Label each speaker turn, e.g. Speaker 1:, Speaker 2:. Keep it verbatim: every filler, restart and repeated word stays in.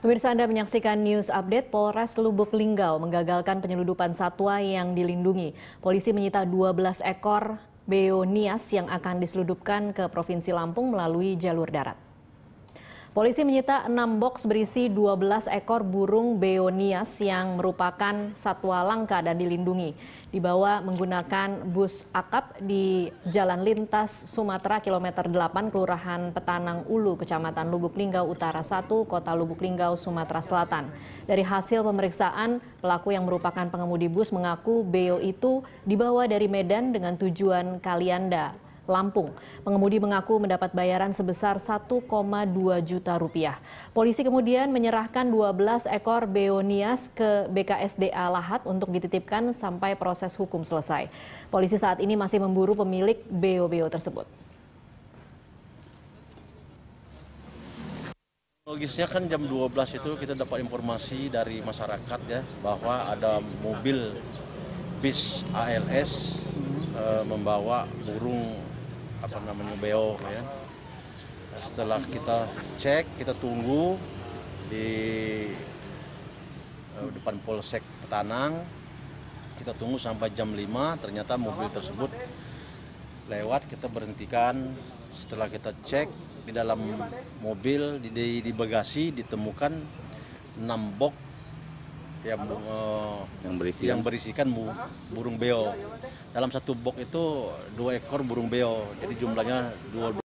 Speaker 1: Pemirsa, Anda menyaksikan News Update. Polres Lubuk Linggau menggagalkan penyeludupan satwa yang dilindungi. Polisi menyita dua belas ekor beo nias yang akan diseludupkan ke Provinsi Lampung melalui jalur darat. Polisi menyita enam boks berisi dua belas ekor burung beo nias yang merupakan satwa langka dan dilindungi. Dibawa menggunakan bus akap di Jalan Lintas Sumatera kilometer delapan Kelurahan Petanang Ulu, Kecamatan Lubuk Linggau Utara satu, Kota Lubuk Linggau, Sumatera Selatan. Dari hasil pemeriksaan, pelaku yang merupakan pengemudi bus mengaku beo itu dibawa dari Medan dengan tujuan Kalianda, Lampung. Pengemudi mengaku mendapat bayaran sebesar satu koma dua juta rupiah. Polisi kemudian menyerahkan dua belas ekor beo nias ke B K S D A Lahat untuk dititipkan sampai proses hukum selesai. Polisi saat ini masih memburu pemilik beo-beo tersebut.
Speaker 2: Logisnya kan jam dua belas itu kita dapat informasi dari masyarakat ya bahwa ada mobil bis A L S e, membawa burung apa namanya beo ya. Setelah kita cek, kita tunggu di uh, depan Polsek Petanang. Kita tunggu sampai jam lima, ternyata mobil tersebut lewat, kita berhentikan. Setelah kita cek di dalam mobil, di, di, di bagasi ditemukan enam box yang, uh, yang, berisi, yang berisikan bu, burung beo. Dalam satu box itu dua ekor burung beo, jadi jumlahnya dua